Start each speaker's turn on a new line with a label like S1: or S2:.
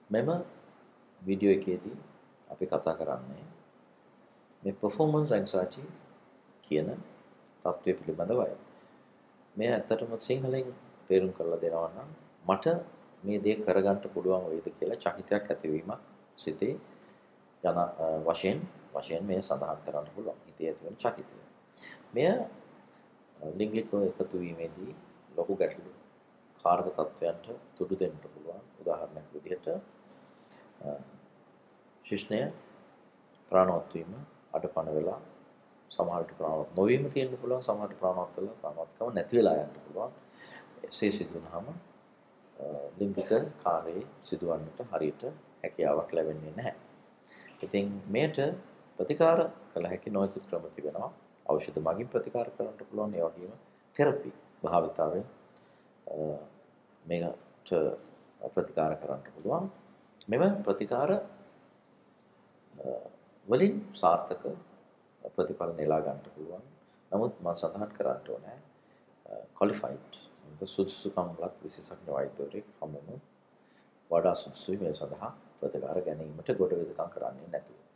S1: මෙම වීඩියෝ එකේදී අපි කතා කරන්නේ මේ performance anxiety කියන තත්ත්වය පිළිබඳවයි. මේ ඇත්තටම සිංහලෙන් තේරුම් කරලා දෙනවා නම් මට මේ දේ කරගන්න පුළුවන් වේද කියලා චකිතයක් ඇතිවීමක් සිතේ යන වශයෙන් මේ සඳහන් කරන්න පුළුවන්. හිතේ ඇතිවන චකිතය. මෙය ලිංගිකව එකතු වීමේදී ලොකු ගැටලු කාරක තත්ත්වයන්ට තුඩු දෙන්න පුළුවන්. උදාහරණයක් විදිහට ශිෂ්ණය ප්‍රාණවත් වීම අඩපණ වෙලා සමහරට ප්‍රාණවත් නොවීම තියෙන්න පුළුවන්. සමහරට ප්‍රාණවත් වෙලා ප්‍රාණවත්කම නැති වෙලා යන්න පුළුවන්. එසේ සිදු වුනහම ලිංගික කාර්යයේ සිදුවන්නට හරියට හැකියාවක් ලැබෙන්නේ නැහැ. ඉතින් මේට ප්‍රතිකාර කළ හැකි නොයෙකුත් ක්‍රම තිබෙනවා. ඖෂධ මගින් ප්‍රතිකාර කරන්න පුළුවන්. ඒ වගේම තෙරපි භාවිතාවෙන් මේකට ප්‍රතිකාර කරන්න පුළුවන්. මෙම ප්‍රතිකාර වලින් සාර්ථක ප්‍රතිඵල නෙලා ගන්න පුළුවන්. නමුත් මම සඳහන් කරන්න ඕනේ qualified සුදුසුකම්ලත් විශේෂඥ වෛද්‍යවරයෙක් හමුවන වඩා සුදුසුයි මේ සඳහා ප්‍රතිකාර ගැනීමට ගොඩ වෙදකම් කරන්නේ නැතුව.